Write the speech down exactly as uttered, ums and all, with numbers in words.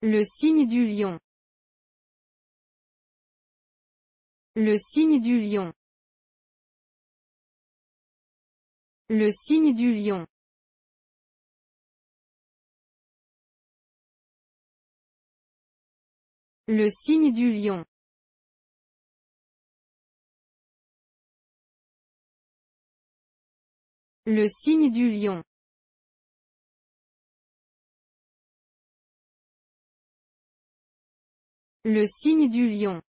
Le signe du lion. Le signe du lion. Le signe du lion. Le signe du lion. Le signe du lion. Le signe du lion.